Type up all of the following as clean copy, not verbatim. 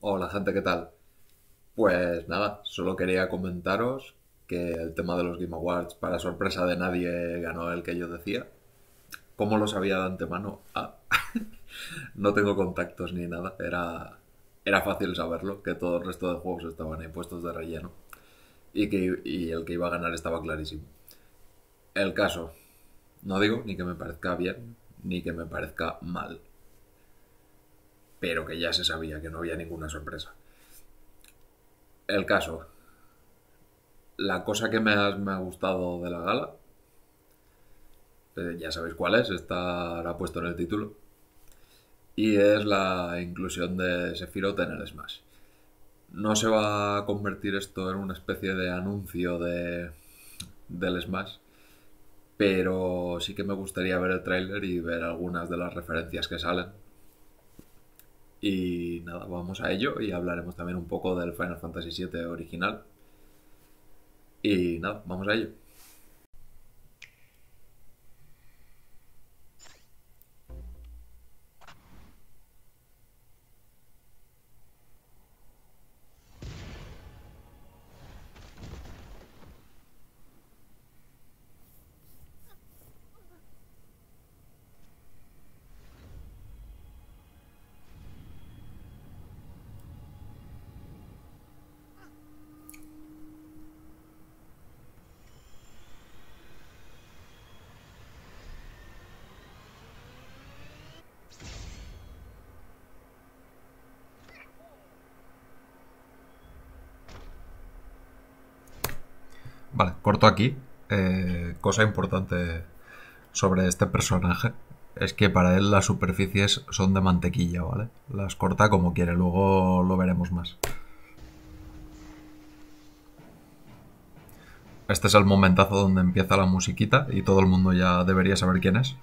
Hola gente, ¿qué tal? Pues nada, solo quería comentaros que el tema de los Game Awards, para sorpresa de nadie, ganó el que yo decía. ¿Cómo lo sabía de antemano? No tengo contactos ni nada, era fácil saberlo, que todo el resto de juegos estaban ahí puestos de relleno y el que iba a ganar estaba clarísimo. El caso, no digo ni que me parezca bien ni que me parezca mal, pero que ya se sabía que no había ninguna sorpresa. El caso, la cosa que más me ha gustado de la gala, ya sabéis cuál es, estará puesto en el título, y es la inclusión de Sephiroth en el Smash. No se va a convertir esto en una especie de anuncio del Smash, pero sí que me gustaría ver el tráiler y ver algunas de las referencias que salen. Y nada, vamos a ello y hablaremos también un poco del Final Fantasy VII original. Y nada, vamos a ello. Vale, corto aquí. Cosa importante sobre este personaje es que para él las superficies son de mantequilla, ¿vale? Las corta como quiere, luego lo veremos más. Este es el momentazo donde empieza la musiquita y todo el mundo ya debería saber quién es.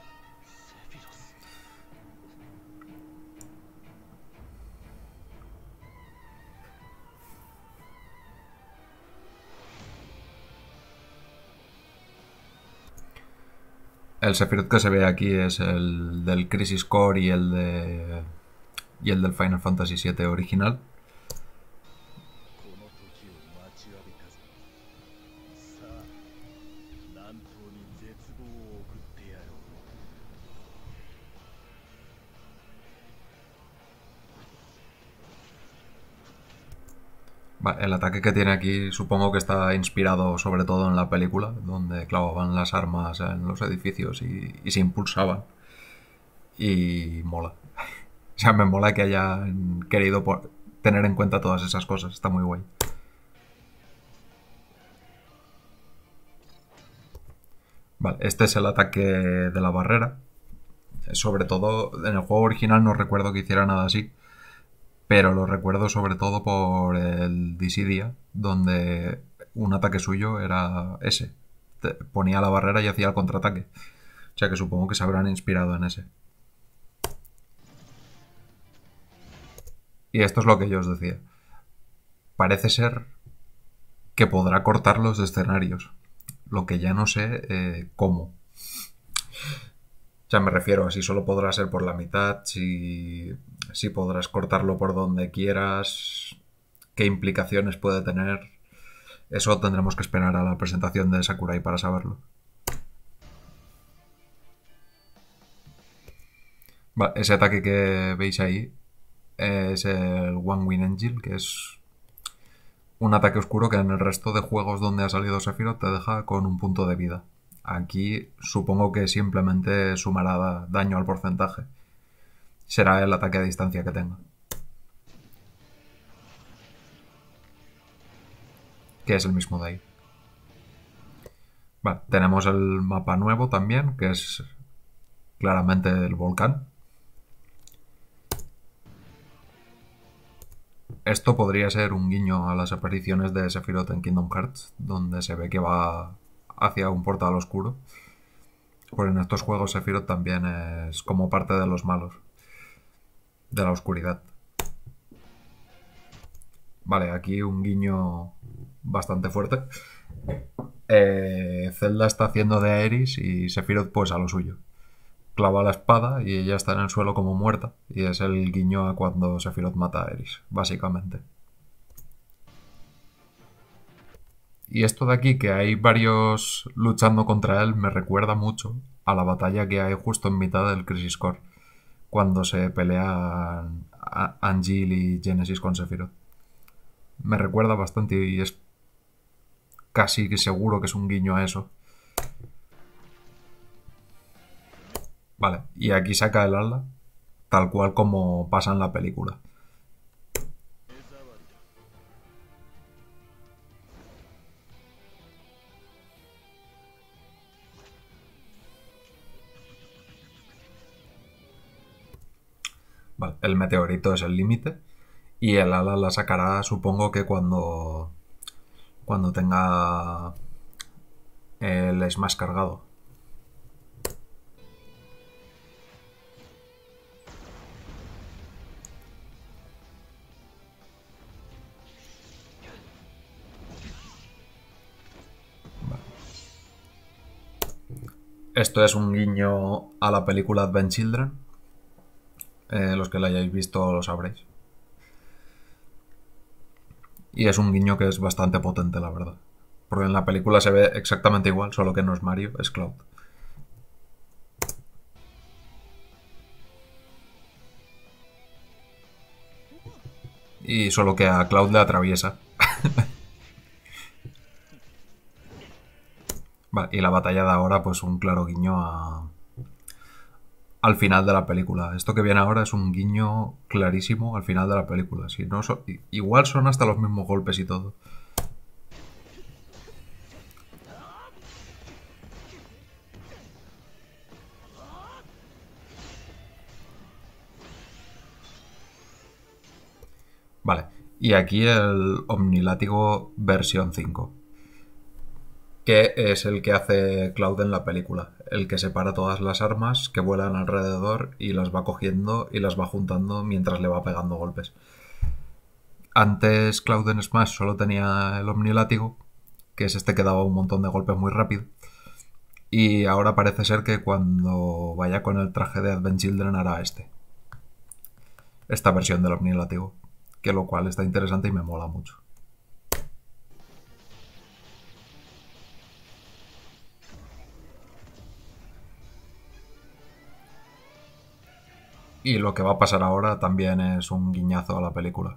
El Sephiroth que se ve aquí es el del Crisis Core y el del Final Fantasy VII original. El ataque que tiene aquí supongo que está inspirado sobre todo en la película, donde clavaban las armas en los edificios y se impulsaban. Y mola. O sea, me mola que hayan querido tener en cuenta todas esas cosas. Está muy guay. Vale, este es el ataque de la barrera. Sobre todo, en el juego original no recuerdo que hiciera nada así, pero lo recuerdo sobre todo por el Dissidia, donde un ataque suyo era ese. Ponía la barrera y hacía el contraataque. O sea que supongo que se habrán inspirado en ese. Y esto es lo que yo os decía. Parece ser que podrá cortar los escenarios. Lo que ya no sé cómo. O sea, me refiero a si solo podrá ser por la mitad, si podrás cortarlo por donde quieras, qué implicaciones puede tener. Eso tendremos que esperar a la presentación de Sakurai para saberlo. Vale, ese ataque que veis ahí es el One Win Angel, que es un ataque oscuro que en el resto de juegos donde ha salido Sephiroth te deja con un punto de vida. Aquí supongo que simplemente sumará daño al porcentaje. Será el ataque a distancia que tenga. Que es el mismo de ahí. Vale, tenemos el mapa nuevo también, que es claramente el volcán. Esto podría ser un guiño a las apariciones de Sephiroth en Kingdom Hearts, donde se ve que va hacia un portal oscuro. Pues en estos juegos Sephiroth también es como parte de los malos, de la oscuridad. Vale, aquí un guiño bastante fuerte. Zelda está haciendo de Aeris y Sephiroth pues a lo suyo. clava la espada y ella está en el suelo como muerta. Y es el guiño a cuando Sephiroth mata a Eris, básicamente. Y esto de aquí, que hay varios luchando contra él, me recuerda mucho a la batalla que hay justo en mitad del Crisis Core, cuando se pelean Angel y Genesis con Sephiroth. Me recuerda bastante y es casi seguro que es un guiño a eso. Vale, y aquí saca el ala, tal cual como pasa en la película. Vale, el meteorito es el límite y el ala la sacará supongo que cuando tenga el Smash cargado. Esto es un guiño a la película Advent Children. Los que la hayáis visto lo sabréis. Y es un guiño que es bastante potente, la verdad. Porque en la película se ve exactamente igual, solo que no es Mario, es Cloud. Y solo que a Cloud le atraviesa. Vale, y la batalla de ahora, pues un claro guiño al final de la película. Esto que viene ahora es un guiño clarísimo al final de la película. Si no, igual son hasta los mismos golpes y todo. Vale, y aquí el Omnilátigo versión 5, que es el que hace Cloud en la película, el que separa todas las armas que vuelan alrededor y las va cogiendo y las va juntando mientras le va pegando golpes. Antes Cloud en Smash solo tenía el Omnilátigo, que es este que daba un montón de golpes muy rápido, y ahora parece ser que cuando vaya con el traje de Advent Children hará esta versión del Omnilátigo, que lo cual está interesante y me mola mucho. Y lo que va a pasar ahora también es un guiñazo a la película.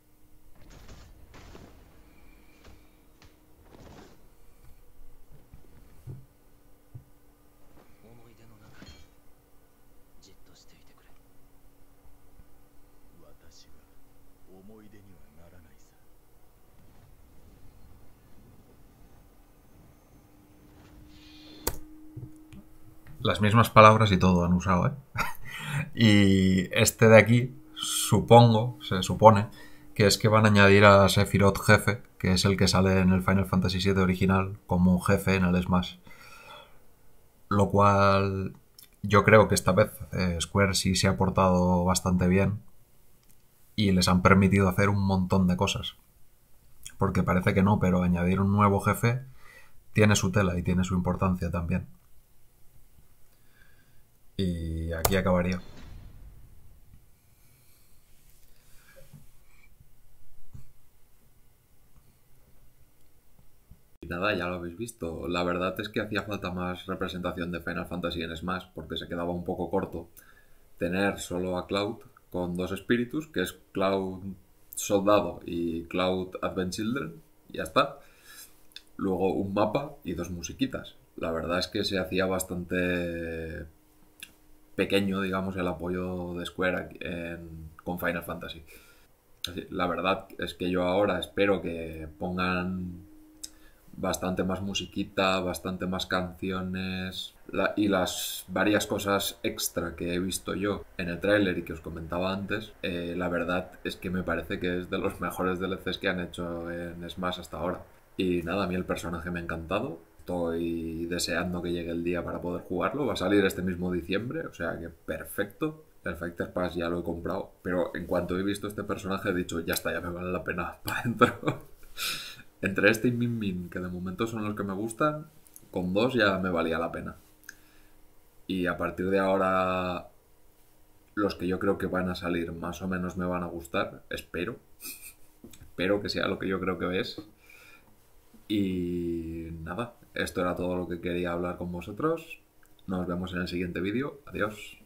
Las mismas palabras y todo han usado, ¿eh? Y este de aquí, supongo, se supone, que es que van a añadir a Sephiroth jefe, que es el que sale en el Final Fantasy VII original, como un jefe en el Smash. Lo cual yo creo que esta vez Square sí se ha portado bastante bien y les han permitido hacer un montón de cosas. Porque parece que no, pero añadir un nuevo jefe tiene su tela y tiene su importancia también. Y aquí acabaría. Y nada, ya lo habéis visto. La verdad es que hacía falta más representación de Final Fantasy en Smash porque se quedaba un poco corto tener solo a Cloud con dos espíritus, que es Cloud Soldado y Cloud Advent Children, y ya está. Luego un mapa y dos musiquitas. La verdad es que se hacía bastante pequeño, digamos, el apoyo de Square con Final Fantasy. La verdad es que yo ahora espero que pongan bastante más musiquita, bastante más canciones y las varias cosas extra que he visto yo en el tráiler y que os comentaba antes, la verdad es que me parece que es de los mejores DLCs que han hecho en Smash hasta ahora. Y nada, a mí el personaje me ha encantado. Estoy deseando que llegue el día para poder jugarlo. Va a salir este mismo diciembre, o sea que perfecto. El Fighter Pass ya lo he comprado, pero en cuanto he visto este personaje he dicho, ya está, ya me vale la pena para adentro. Entre este y Min Min, que de momento son los que me gustan, con dos ya me valía la pena. Y a partir de ahora, los que yo creo que van a salir más o menos me van a gustar. Espero. Espero que sea lo que yo creo que es. Y nada, esto era todo lo que quería hablar con vosotros. Nos vemos en el siguiente vídeo. Adiós.